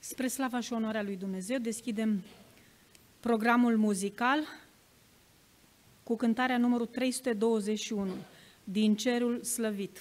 Spre slava și onoarea lui Dumnezeu, deschidem programul muzical cu cântarea numărul 321, Din cerul slăvit.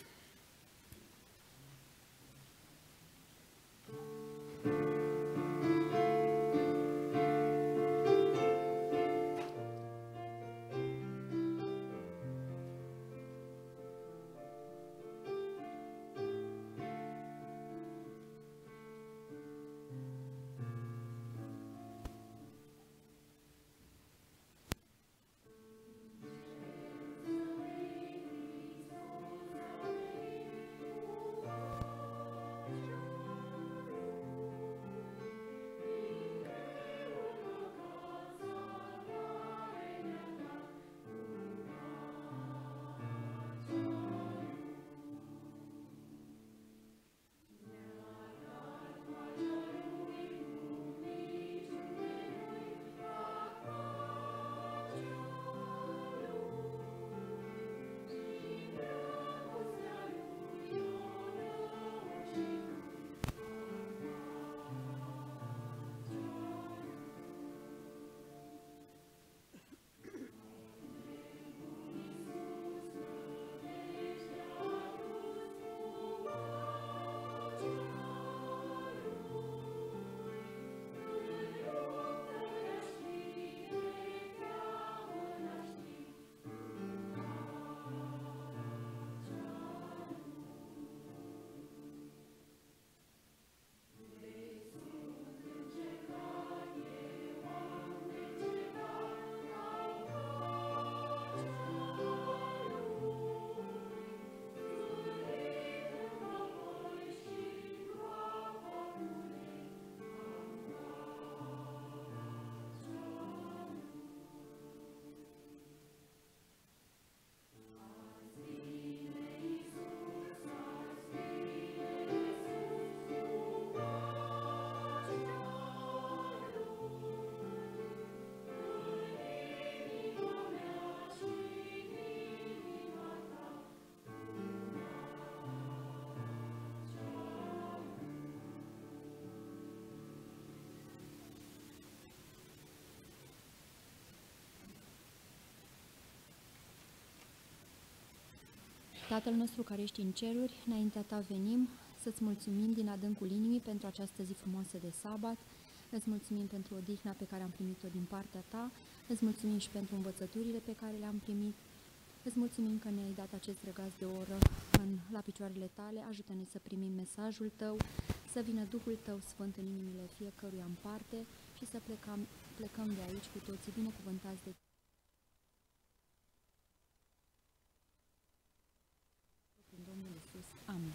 Tatăl nostru care ești în ceruri, înaintea ta venim să-ți mulțumim din adâncul inimii pentru această zi frumoasă de sabat. Îți mulțumim pentru odihna pe care am primit-o din partea ta, îți mulțumim și pentru învățăturile pe care le-am primit, îți mulțumim că ne-ai dat acest răgaz de oră la picioarele tale. Ajută-ne să primim mesajul tău, să vină Duhul tău Sfânt în inimile fiecăruia în parte și să plecăm de aici cu toții binecuvântați de Domnul Iisus. Amin.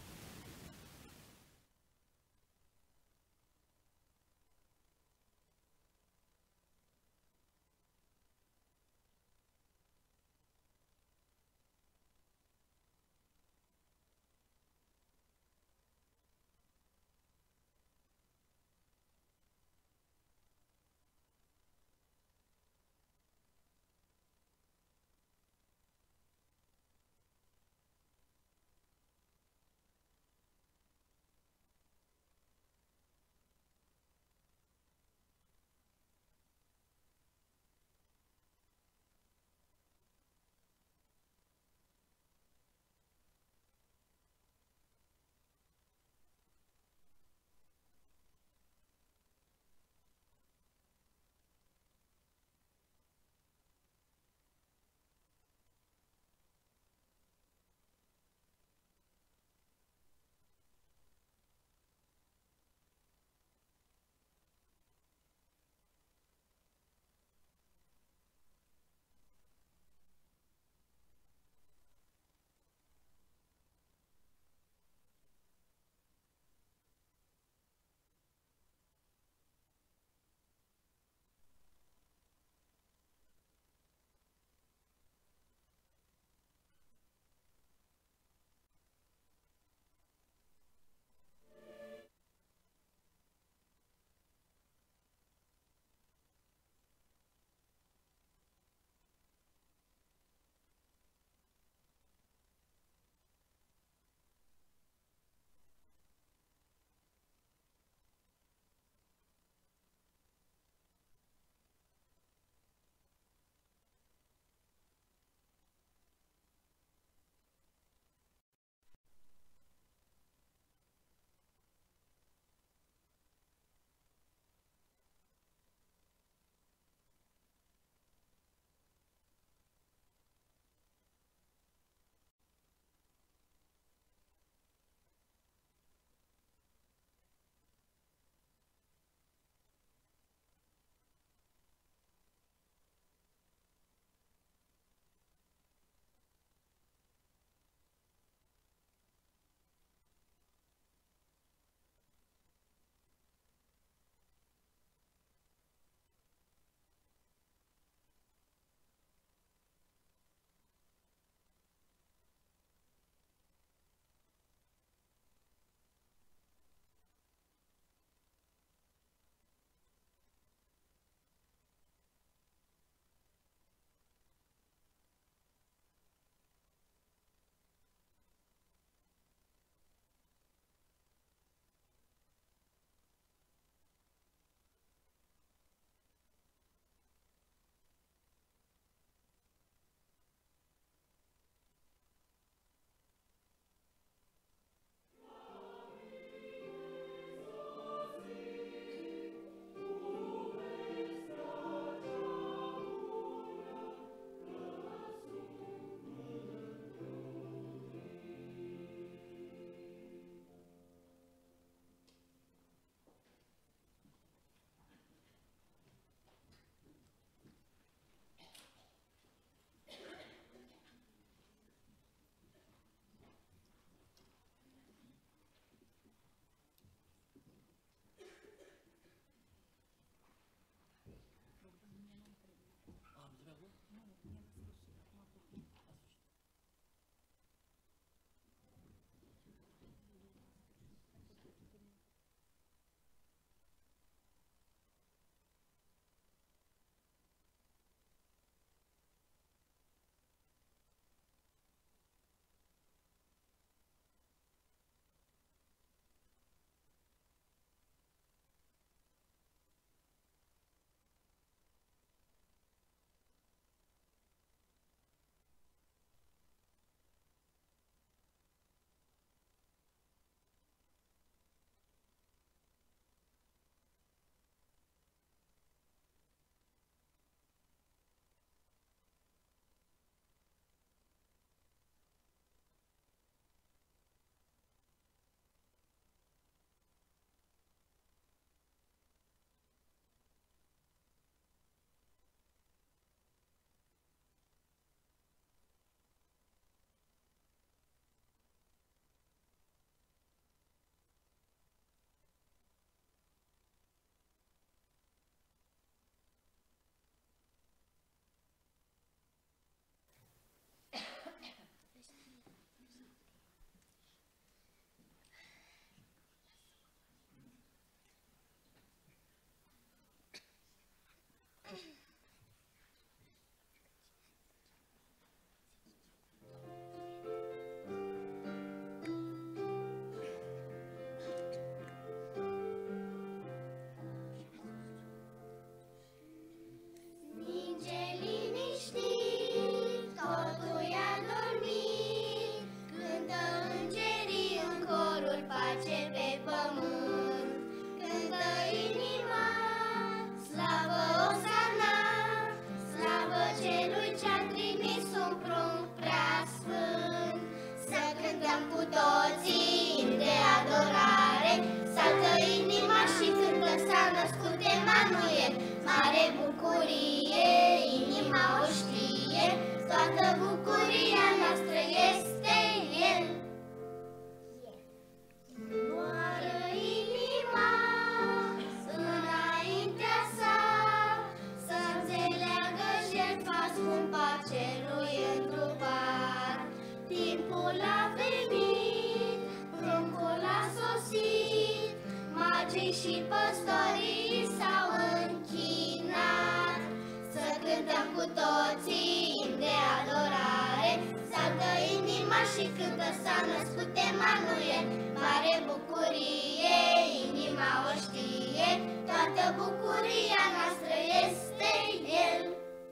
cu toții imn de adorare, saltă inima și cântă, s-a născut Emanuel. Mare bucurie, inima o știe, toată bucuria noastră este El.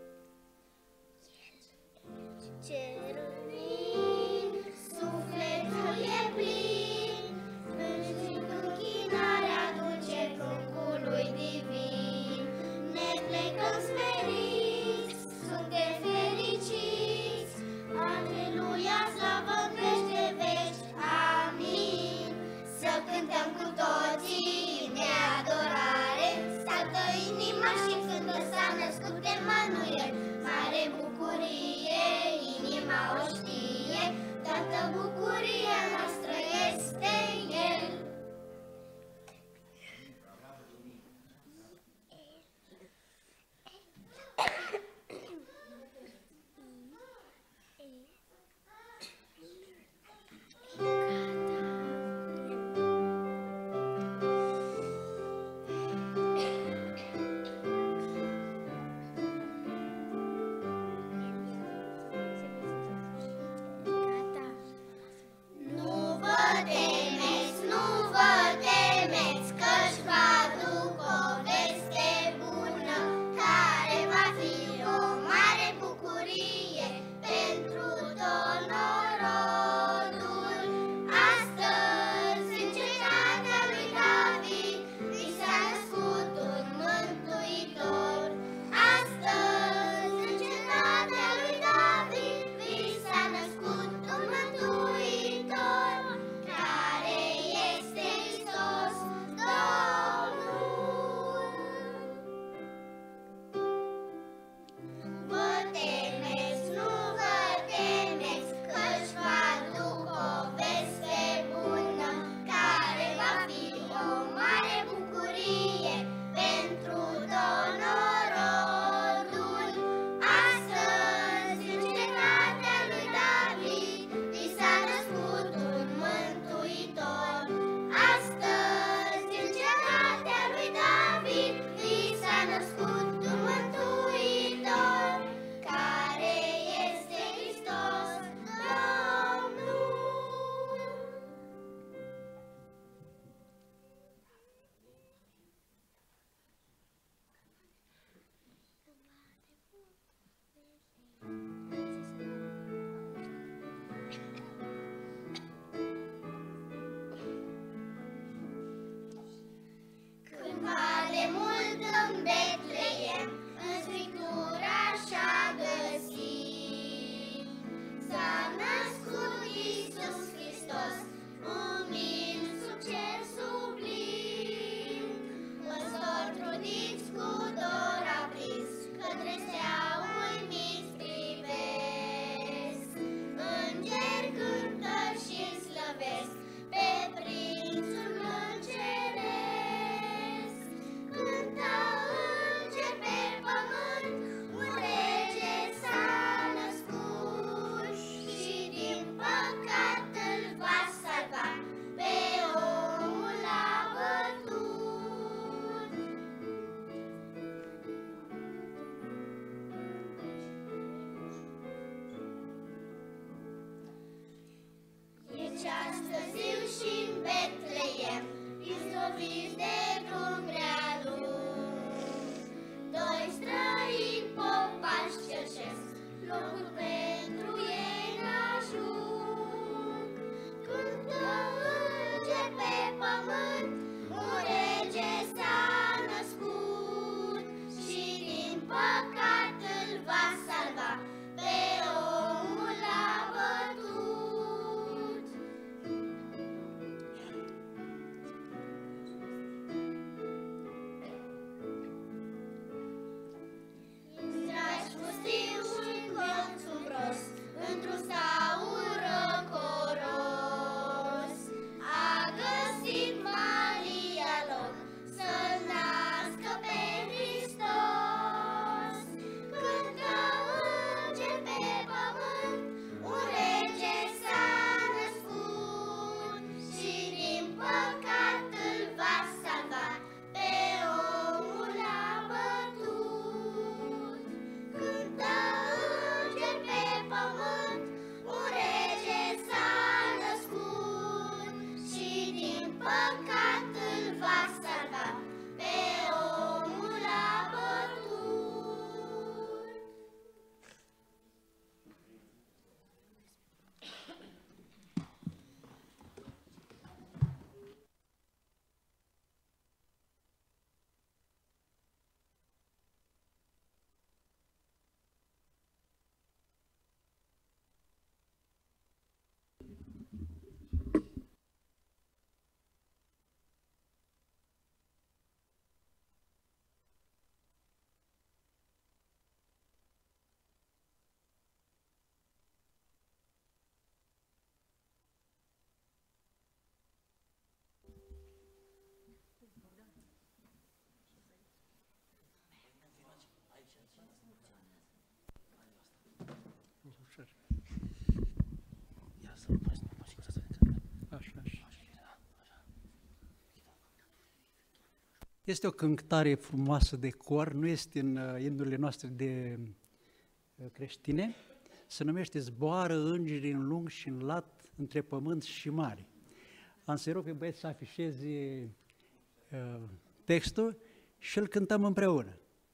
Cerul nin, sufletul e plin, înștiind închinarea duce pruncului divin. Ne plecăm smeriți, suntem fericiți, Aleluia, slavă în veci de veci, amin. Să cântăm cu toții de adorare, saltă inima și cântă, s-a născut Emanuel. Mare bucurie, inima o știe, toată bucuria noastră este El. Este o cântare frumoasă de cor, nu este în imnurile noastre de creștine. Se numește Zboară îngerii în lung și în lat între pământ și mare. Am să rog pe băieți să afișeze textul și îl cântăm împreună.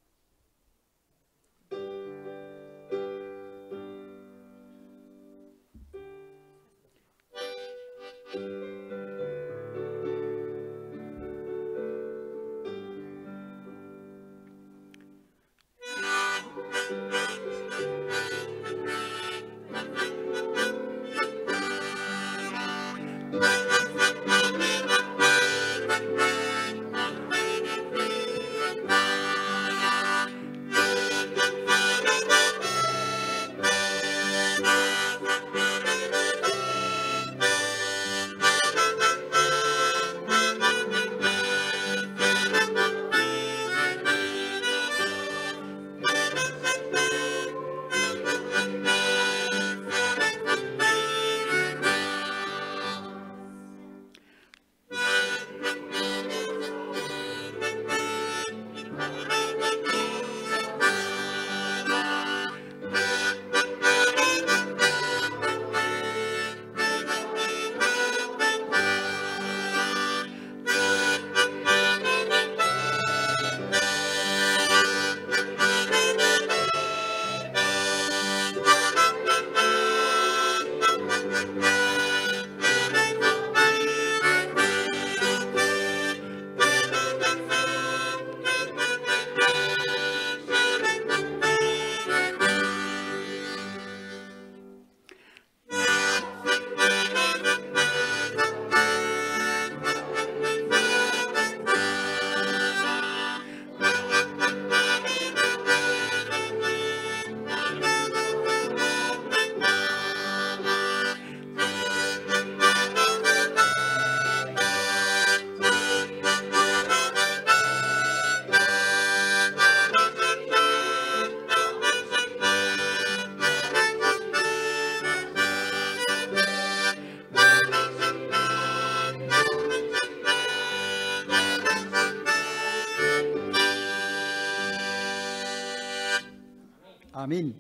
Amin.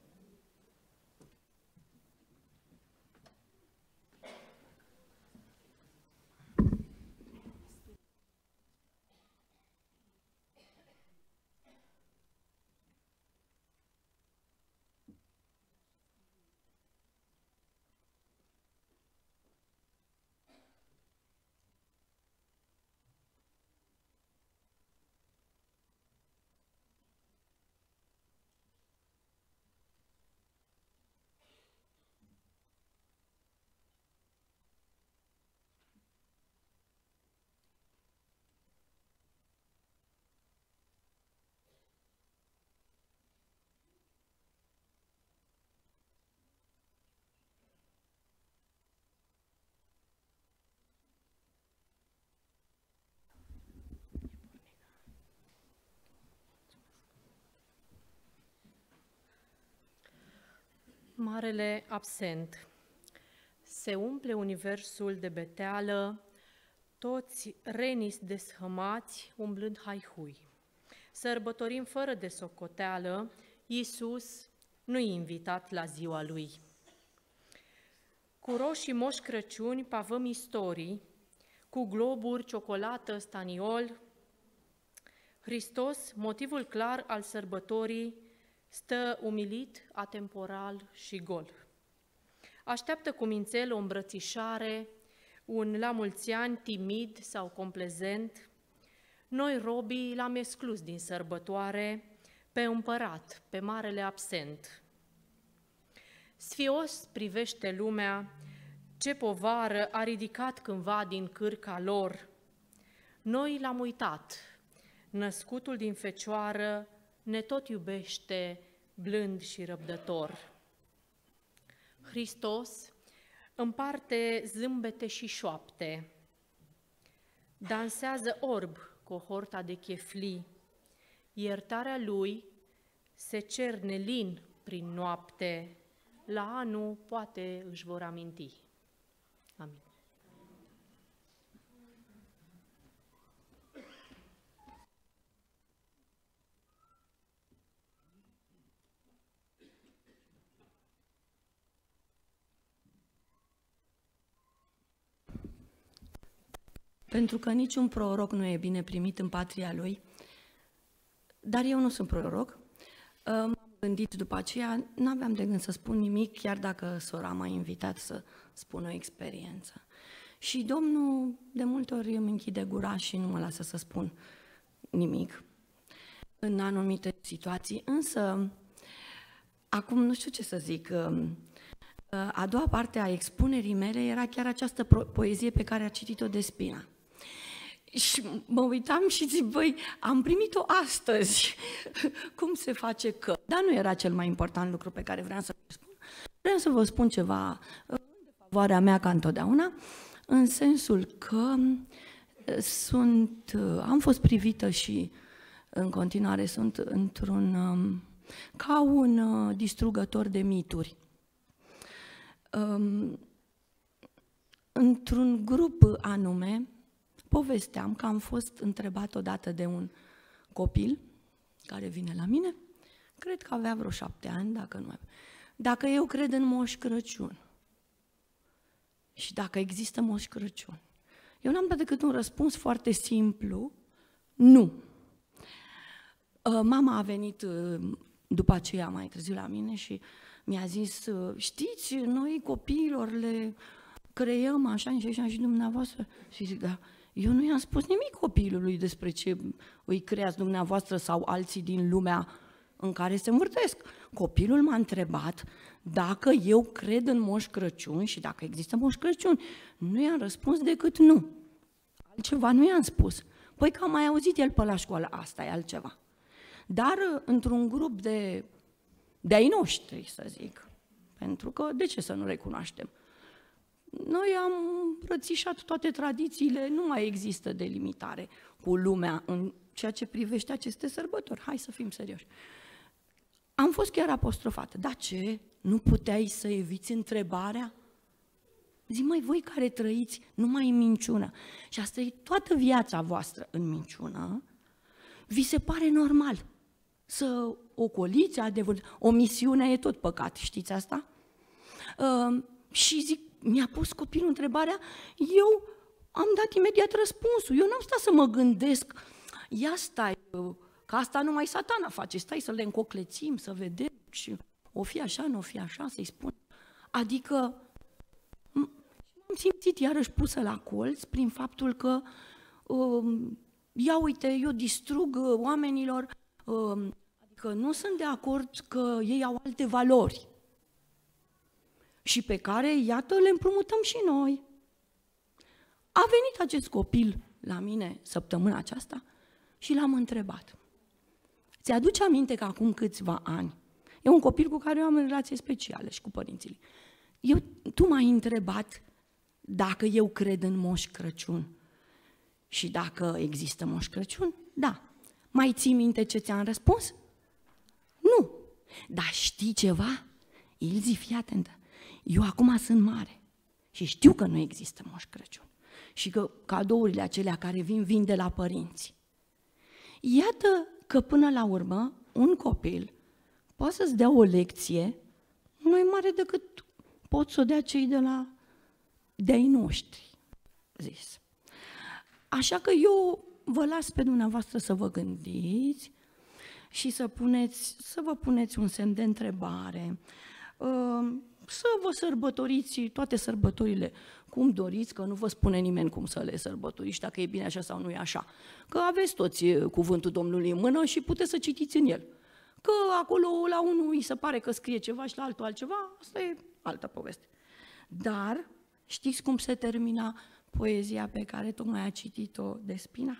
Marele absent. Se umple universul de beteală, toți renis deshămați, umblând haihui. Sărbătorim fără de socoteală, Iisus nu-i invitat la ziua Lui. Cu roșii Moș Crăciuni pavăm istorii, cu globuri, ciocolată, staniol. Hristos, motivul clar al sărbătorii, stă umilit, atemporal și gol. Așteaptă cu mințel o îmbrățișare, un la mulți ani timid sau complezent. Noi, robii, l-am exclus din sărbătoare, pe împărat, pe marele absent. Sfios privește lumea, ce povară a ridicat cândva din cârca lor. Noi l-am uitat, născutul din fecioară ne tot iubește blând și răbdător. Hristos împarte zâmbete și șoapte, dansează orb cohorta de cheflii, iertarea Lui se cerne lin prin noapte, la anul poate își vor aminti. Amin. pentru că niciun proroc nu e bine primit în patria lui. Dar eu nu sunt proroc. M-am gândit după aceea, nu aveam de gând să spun nimic, chiar dacă sora m-a invitat să spun o experiență. Și Domnul de multe ori îmi închide gura și nu mă lasă să spun nimic în anumite situații, însă acum nu știu ce să zic. A doua parte a expunerii mele era chiar această poezie pe care a citit-o Despina. Și mă uitam și zic, băi, am primit-o astăzi. Cum se face că? Dar nu era cel mai important lucru pe care vreau să vă spun. Vreau să vă spun ceva de favoarea mea ca întotdeauna, în sensul că am fost privită și în continuare sunt ca un distrugător de mituri. Într-un grup anume, povesteam că am fost întrebat odată de un copil care vine la mine, cred că avea vreo 7 ani, dacă nu mai... Dacă eu cred în Moș Crăciun și dacă există Moș Crăciun. Eu n-am dat decât un răspuns foarte simplu, nu. Mama a venit după aceea mai târziu la mine și mi-a zis, știți, noi copiilor le creăm așa și așa și dumneavoastră. Și zic, da, eu nu i-am spus nimic copilului despre ce îi creați dumneavoastră sau alții din lumea în care se învârtesc. Copilul m-a întrebat dacă eu cred în Moș Crăciun și dacă există Moș Crăciun. Nu i-am răspuns decât nu. Altceva nu i-am spus. Păi că am mai auzit el pe la școală, asta e altceva. Dar într-un grup de-ai noștri, să zic, pentru că de ce să nu recunoaștem? Noi am îmbrățișat toate tradițiile, nu mai există delimitare cu lumea în ceea ce privește aceste sărbători. Hai să fim serioși. Am fost chiar apostrofată. Da, ce? Nu puteai să eviți întrebarea? Zic, măi, voi care trăiți numai în minciună și ați trăit toată viața voastră în minciună, vi se pare normal să ocoliți adevărul? Omisiunea e tot păcat, știți asta? Și zic, mi-a pus copilul întrebarea, eu am dat imediat răspunsul, eu n-am stat să mă gândesc, ia stai, că asta numai Satana face, stai să le încoclețim, să vedem și o fi așa, nu o fi așa, să-i spun. Adică m-am simțit iarăși pusă la colț prin faptul că, ia uite, eu distrug oamenilor, adică nu sunt de acord că ei au alte valori și pe care, iată, le împrumutăm și noi. A venit acest copil la mine săptămâna aceasta și l-am întrebat. Ți-aduce aminte că acum câțiva ani, e un copil cu care eu am relație specială și cu părinții. Tu m-ai întrebat dacă eu cred în Moș Crăciun și dacă există Moș Crăciun? Da. Mai ții minte ce ți-am răspuns? Nu. Dar știi ceva? Ilzi, fii atentă. Eu acum sunt mare și știu că nu există Moș Crăciun și că cadourile acelea care vin de la părinți. Iată că până la urmă un copil poate să-ți dea o lecție mai mare decât pot să o dea cei de-ai noștri, zis. Așa că eu vă las pe dumneavoastră să vă gândiți și să vă puneți un semn de întrebare, să vă sărbătoriți toate sărbătorile cum doriți, că nu vă spune nimeni cum să le sărbătoriți, dacă e bine așa sau nu e așa. Că aveți toți cuvântul Domnului în mână și puteți să citiți în el. Că acolo la unul îi se pare că scrie ceva și la altul altceva, asta e altă poveste. Dar știți cum se termina poezia pe care tocmai a citit-o Despina?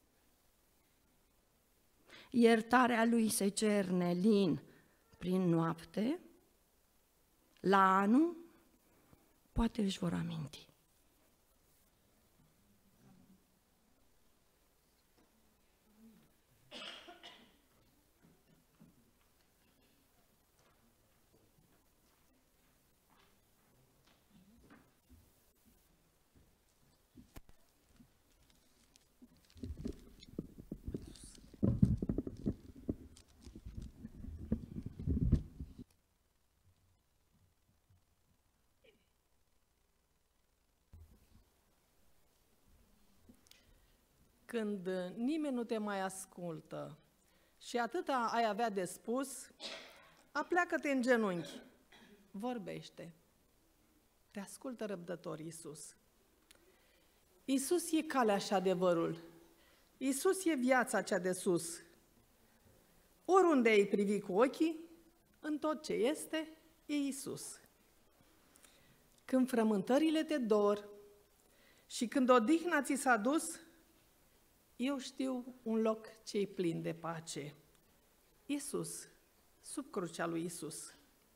Iertarea lui se cerne lin prin noapte, la anul poate își vor aminti. când nimeni nu te mai ascultă și atâta ai avea de spus, apleacă-te în genunchi, vorbește. Te ascultă răbdător Iisus. Iisus e calea și adevărul. Iisus e viața cea de sus. Oriunde ai privi cu ochii, în tot ce este, e Iisus. Când frământările te dor și când odihna ți s-a dus, eu știu un loc ce-i plin de pace. Iisus, sub crucea lui Iisus.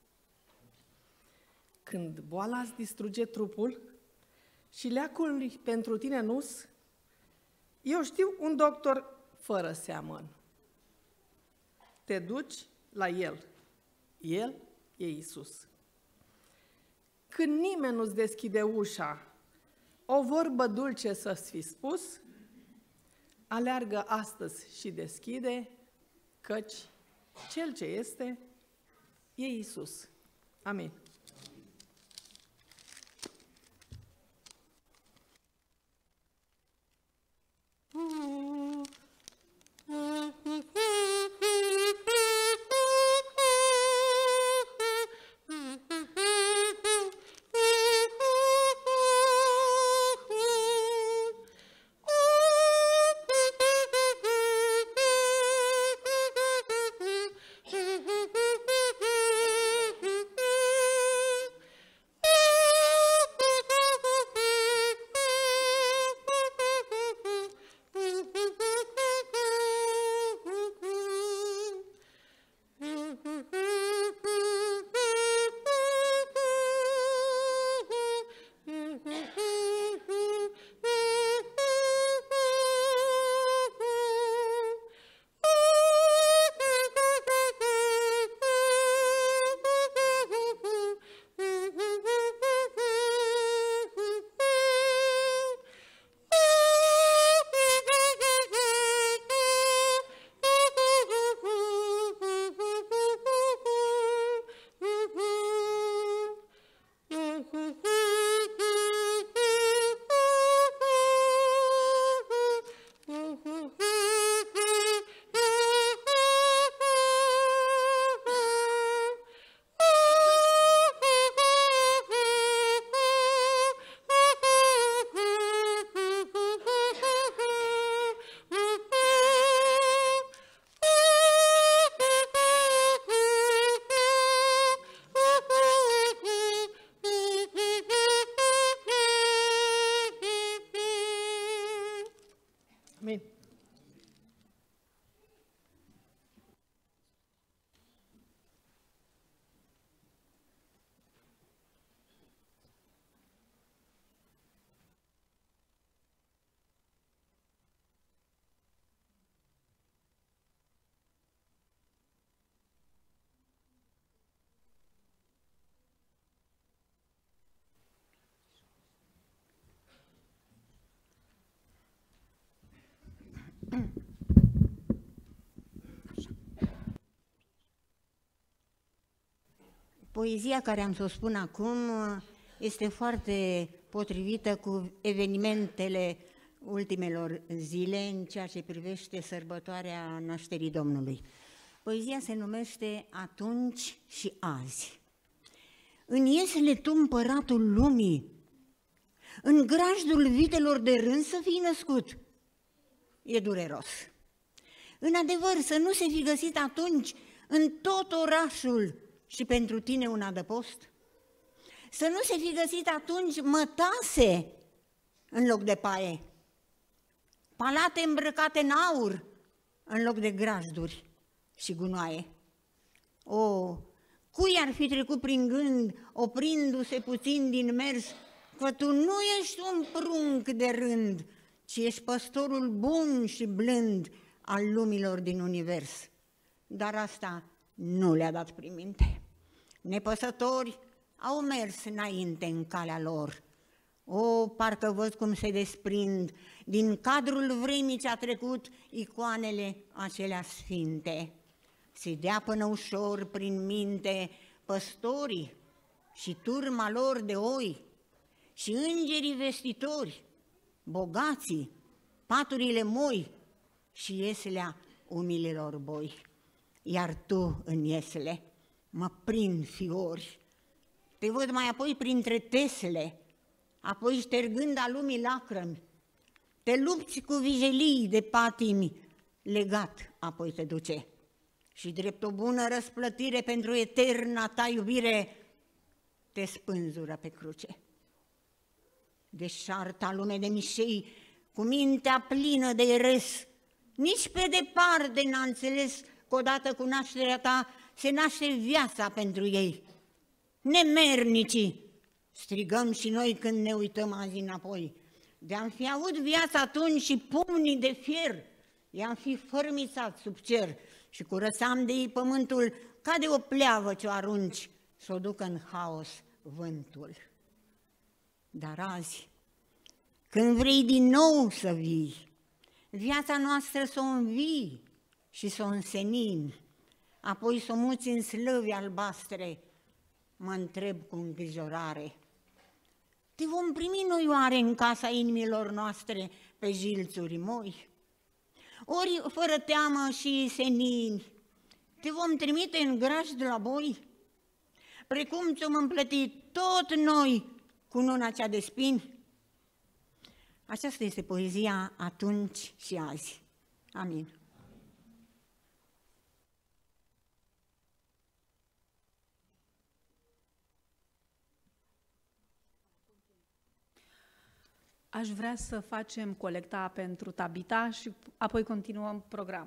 Când boala îți distruge trupul și leacul pentru tine nu-s, eu știu un doctor fără seamăn. Te duci la El. El e Iisus. Când nimeni nu-ți deschide ușa, o vorbă dulce să-ți fi spus, aleargă astăzi și deschide, căci Cel ce este e Iisus. Amin. Amin. Poezia care am să o spun acum este foarte potrivită cu evenimentele ultimelor zile în ceea ce privește sărbătoarea nașterii Domnului. Poezia se numește Atunci și azi. În iesle tu, împăratul lumii, în grajdul vitelor de rând să fii născut. E dureros. În adevăr, să nu se fi găsit atunci în tot orașul și pentru tine un adăpost? Să nu se fi găsit atunci mătase în loc de paie, palate îmbrăcate în aur în loc de grajduri și gunoaie. O, cui ar fi trecut prin gând, oprindu-se puțin din mers, că tu nu ești un prunc de rând, ci ești păstorul bun și blând al lumilor din univers. Dar asta nu le-a dat prin minte. Nepăsători au mers înainte în calea lor. O, parcă văd cum se desprind din cadrul vremii ce a trecut icoanele acelea sfinte. Se dea până ușor prin minte păstorii și turma lor de oi și îngerii vestitori, bogații, sfaturile moi și ieslea umililor boi. Iar tu în iesle mă prind fiori, te văd mai apoi printre tesle, apoi ștergând a lumii lacrimi, te lupți cu vijelii de patimi, legat apoi te duce. Și drept o bună răsplătire pentru eterna ta iubire, te spânzură pe cruce. Deșarta lume de mișei, cu mintea plină de eres, nici pe departe n-a înțeles că odată cu nașterea ta se naște viața pentru ei. Nemernicii, strigăm și noi când ne uităm azi înapoi, de-am fi avut viața atunci și pumnii de fier, i-am fi fărmițat sub cer și curățam de ei pământul ca de o pleavă ce o arunci, s-o ducă în haos vântul. Dar azi, când vrei din nou să vii, viața noastră s-o învii și s-o însenini, apoi s-o muți în slăvi albastre, mă întreb cu îngrijorare, te vom primi noi oare în casa inimilor noastre pe jilțuri moi? Ori fără teamă și senini, te vom trimite în grajd la boi? Precum ți-om împlătit tot noi cu nuna cea de spini? Aceasta este poezia atunci și azi. Amin. Aș vrea să facem colecta pentru Tabita și apoi continuăm programul.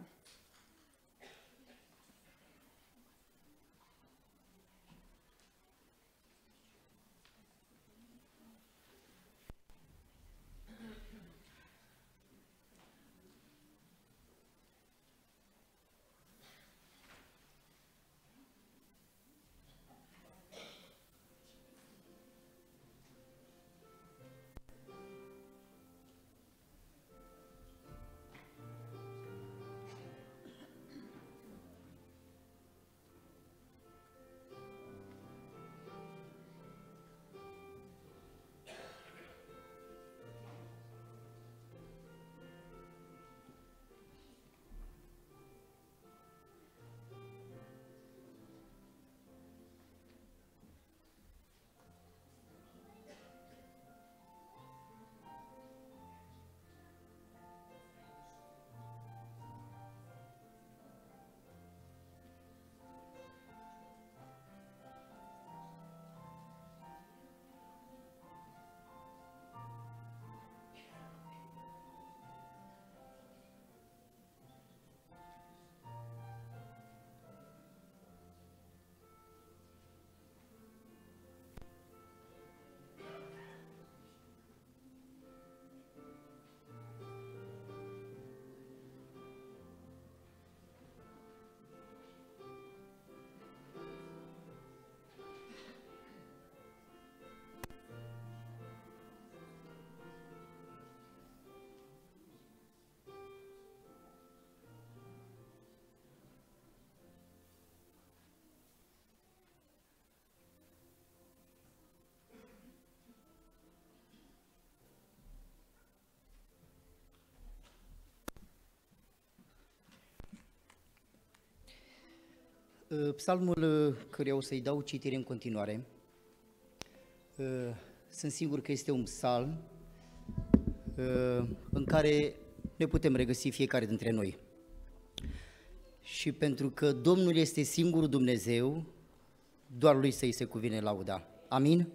Psalmul căruia o să-i dau citire în continuare, sunt sigur că este un psalm în care ne putem regăsi fiecare dintre noi. Și pentru că Domnul este singurul Dumnezeu, doar Lui să-i se cuvine lauda. Amin?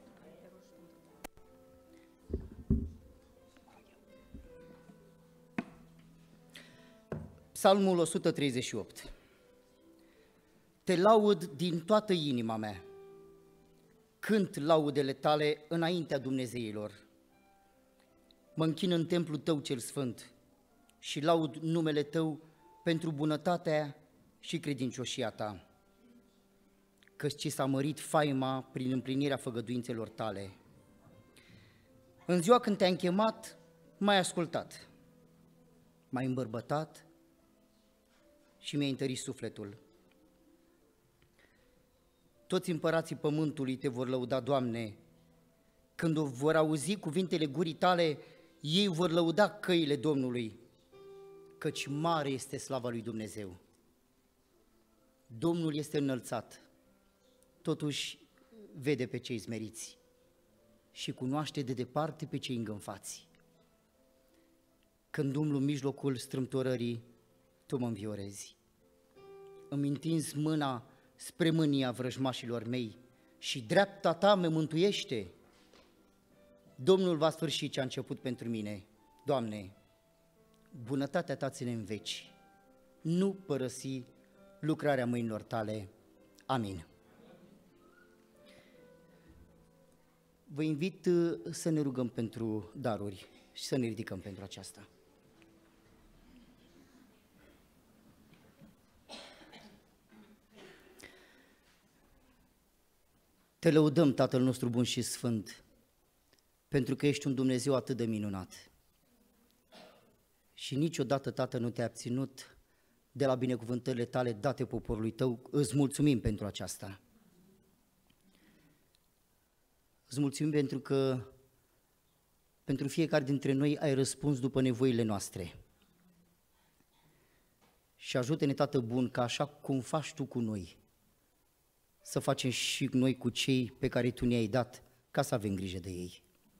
Psalmul 138. Te laud din toată inima mea, cânt laudele tale înaintea Dumnezeilor. Mă închin în templul tău cel sfânt și laud numele tău pentru bunătatea și credincioșia ta, căci ți s-a mărit faima prin împlinirea făgăduințelor tale. În ziua când te-am chemat, m-ai ascultat, m-ai îmbărbătat și mi-ai întărit sufletul. Toți împărații pământului te vor lăuda, Doamne, când vor auzi cuvintele gurii tale, Ei vor lăuda căile Domnului, căci mare este slava lui Dumnezeu. Domnul este înălțat, totuși vede pe cei smeriți și cunoaște de departe pe cei îngânfați. Când umblu în mijlocul strâmtorării, Tu mă înviorezi. Îmi întinzi mâna spre mânia vrăjmașilor mei și dreapta Ta mă mântuiește. Domnul va sfârși ce a început pentru mine. Doamne, bunătatea Ta ține în veci. Nu părăsi lucrarea mâinilor Tale. Amin. Vă invit să ne rugăm pentru daruri și să ne ridicăm pentru aceasta. Te lăudăm, Tatăl nostru bun și sfânt, pentru că ești un Dumnezeu atât de minunat. Și niciodată, Tată, nu te-ai abținut de la binecuvântările Tale date poporului Tău. Îți mulțumim pentru aceasta. Îți mulțumim pentru că pentru fiecare dintre noi ai răspuns după nevoile noastre. Și ajută-ne, Tată bun, că așa cum faci Tu cu noi, să facem și noi cu cei pe care Tu ne-ai dat, ca să avem grijă de ei.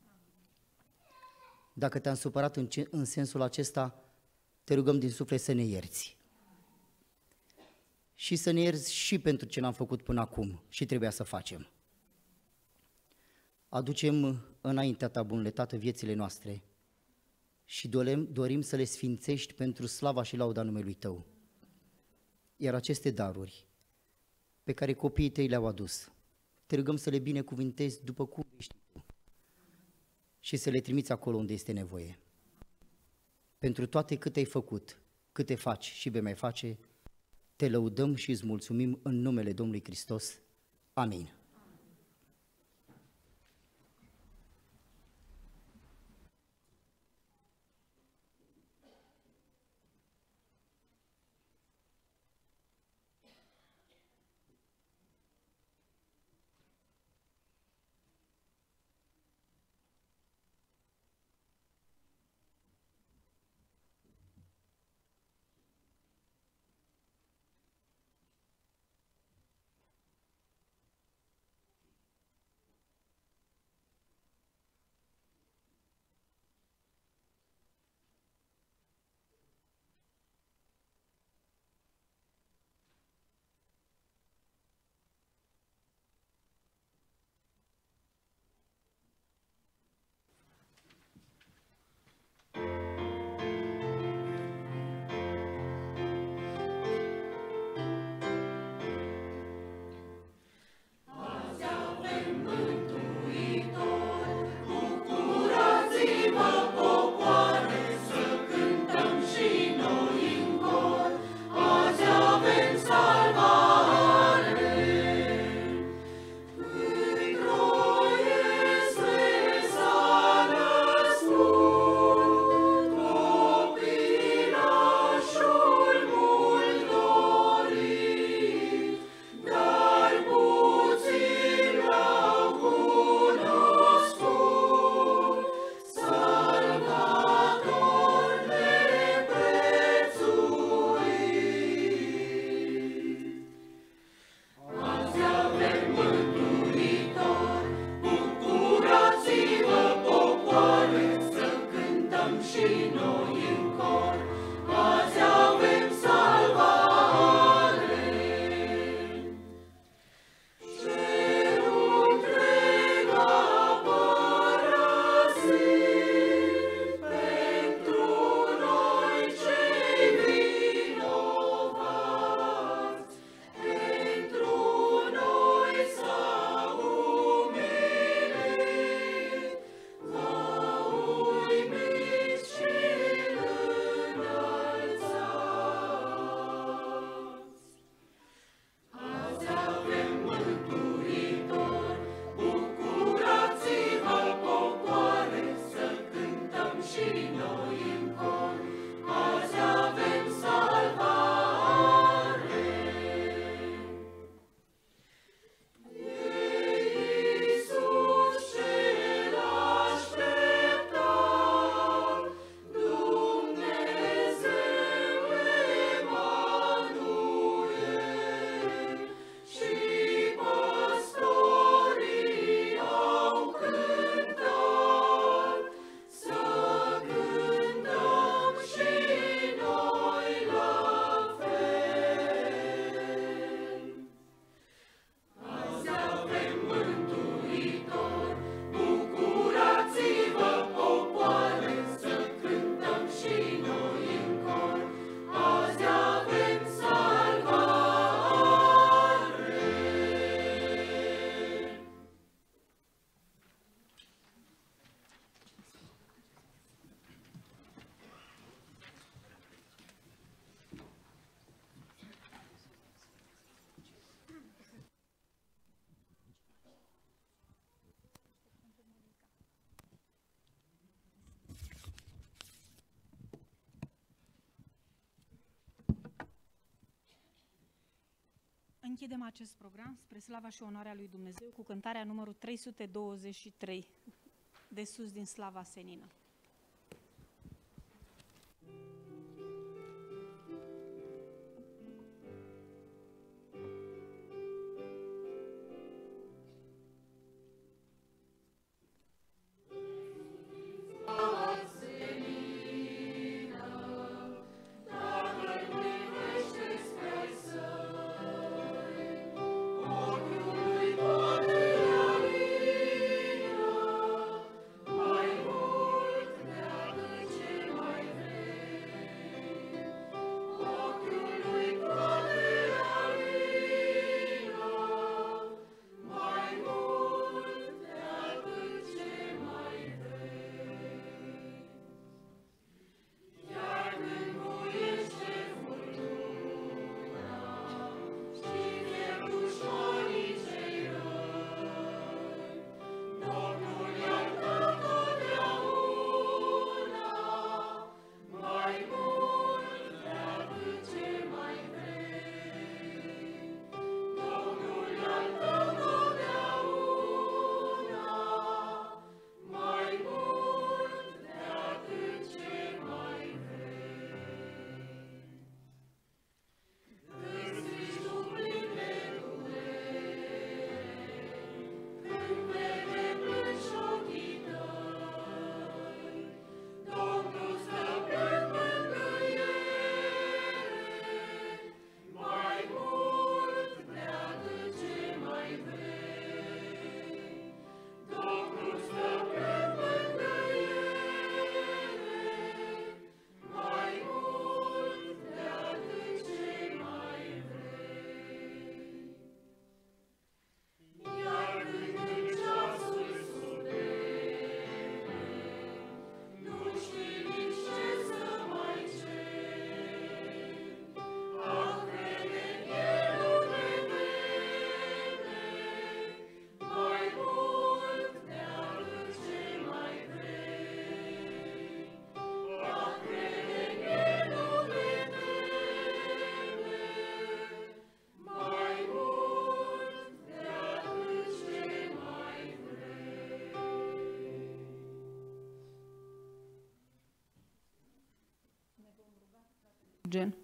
Dacă te-am supărat în sensul acesta, te rugăm din suflet să ne ierți. Și să ne ierți și pentru ce n-am făcut până acum și trebuia să facem. Aducem înaintea Ta, bunule Tată, viețile noastre și dorim să le sfințești pentru slava și lauda numelui Tău. Iar aceste daruri pe care copiii Tăi le-au adus, te rugăm să le binecuvintezi după cum ești Tu și să le trimiți acolo unde este nevoie. Pentru toate câte ai făcut, câte faci și vei mai face, te lăudăm și îți mulțumim în numele Domnului Hristos. Amin. închidem acest program spre slava și onoarea lui Dumnezeu cu cântarea numărul 323, de sus din slava senină. Gen.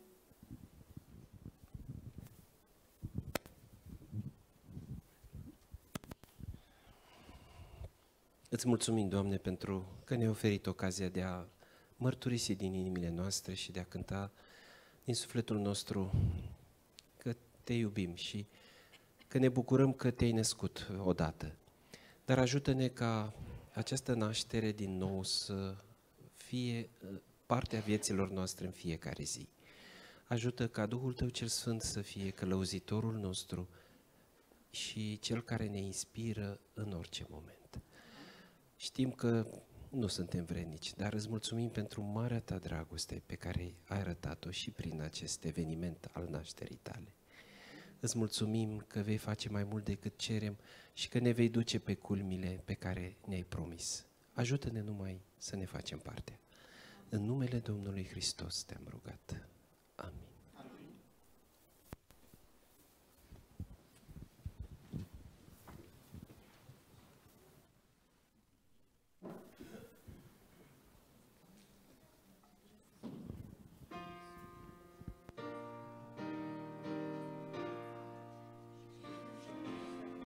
Îți mulțumim, Doamne, pentru că ne-ai oferit ocazia de a mărturisi din inimile noastre și de a cânta din sufletul nostru că te iubim și că ne bucurăm că te-ai născut odată. Dar ajută-ne ca această naștere din nou să fie partea vieților noastre în fiecare zi. Ajută ca Duhul Tău cel Sfânt să fie călăuzitorul nostru și cel care ne inspiră în orice moment. Știm că nu suntem vrednici, dar îți mulțumim pentru marea Ta dragoste pe care ai arătat-o și prin acest eveniment al nașterii Tale. Îți mulțumim că vei face mai mult decât cerem și că ne vei duce pe culmile pe care ne-ai promis. Ajută-ne numai să ne facem partea. În numele Domnului Hristos te-am rugat. Amin.